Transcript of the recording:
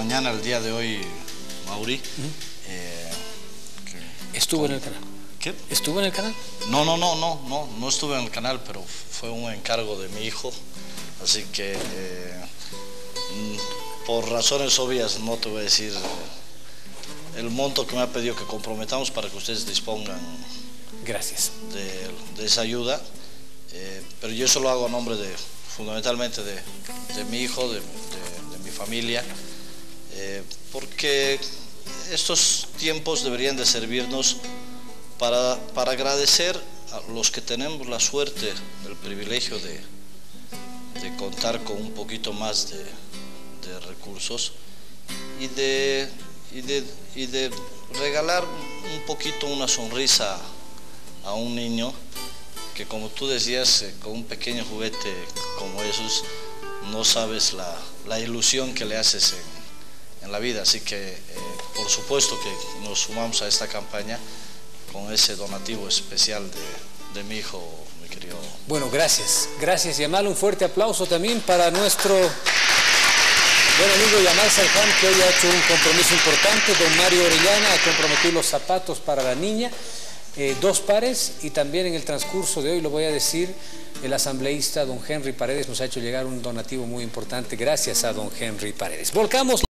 Mañana, el día de hoy, Mauri. ¿Estuvo en el canal? ¿Qué? ¿Estuvo en el canal? No estuve en el canal, pero fue un encargo de mi hijo. Así que, por razones obvias, no te voy a decir el monto que me ha pedido que comprometamos para que ustedes dispongan. Gracias. De esa ayuda. Pero yo eso lo hago a nombre fundamentalmente de mi hijo, de mi familia, porque estos tiempos deberían de servirnos para agradecer a los que tenemos la suerte, el privilegio de contar con un poquito más de recursos y de regalar un poquito una sonrisa a un niño que, como tú decías, con un pequeño juguete como esos no sabes la ilusión que le haces en la vida. Así que por supuesto que nos sumamos a esta campaña con ese donativo especial de mi hijo, mi querido. Bueno, gracias, Yamal. Un fuerte aplauso también para nuestro buen amigo Yamal Sarján, que hoy ha hecho un compromiso importante. Don Mario Orellana ha comprometido los zapatos para la niña, 2 pares, y también en el transcurso de hoy, lo voy a decir, el asambleísta don Henry Paredes nos ha hecho llegar un donativo muy importante. Gracias a don Henry Paredes. Volcamos.